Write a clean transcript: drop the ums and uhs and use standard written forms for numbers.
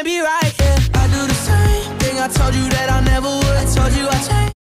can't be right, yeah. I do the same thing I told you that I never would. I told you I changed.